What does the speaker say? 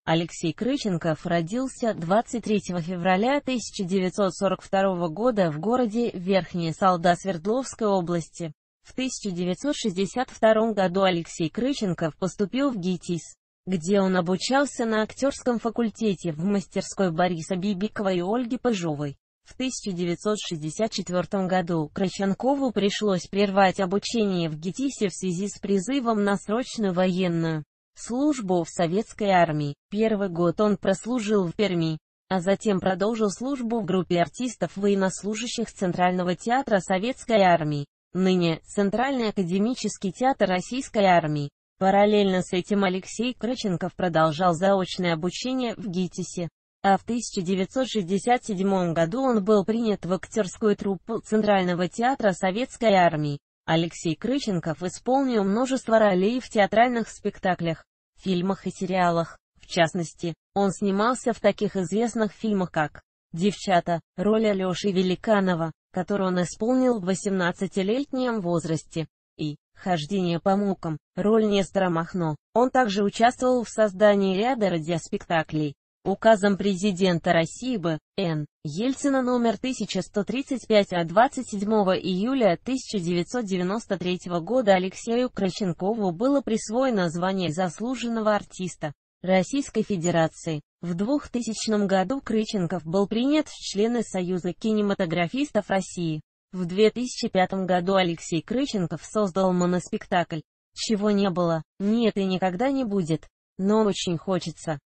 Алексей Крыченков родился 23 февраля 1942 года в городе Верхняя Салда Свердловской области. В 1962 году Алексей Крыченков поступил в ГИТИС, где он обучался на актерском факультете в мастерской Бориса Бибикова и Ольги Пыжовой. В 1964 году Крыченкову пришлось прервать обучение в ГИТИСе в связи с призывом на срочную военную службу в советской армии. Первый год он прослужил в Перми, а затем продолжил службу в группе артистов военнослужащих Центрального театра Советской армии, ныне Центральный академический театр Российской армии. Параллельно с этим Алексей Крыченков продолжал заочное обучение в ГИТИСе, а в 1967 году он был принят в актерскую труппу Центрального театра Советской армии. Алексей Крыченков исполнил множество ролей в театральных спектаклях, фильмах и сериалах. В частности, он снимался в таких известных фильмах как «Девчата», роль Алёши Великанова, которую он исполнил в 18-летнем возрасте, и «Хождение по мукам», роль Нестора Махно. Он также участвовал в создании ряда радиоспектаклей. Указом президента России Б.Н. Ельцина номер 1135 от 27 июля 1993 года Алексею Крыченкову было присвоено звание заслуженного артиста Российской Федерации. В 2000 году Крыченков был принят в члены Союза кинематографистов России. В 2005 году Алексей Крыченков создал моноспектакль «Чего не было, нет и никогда не будет, но очень хочется».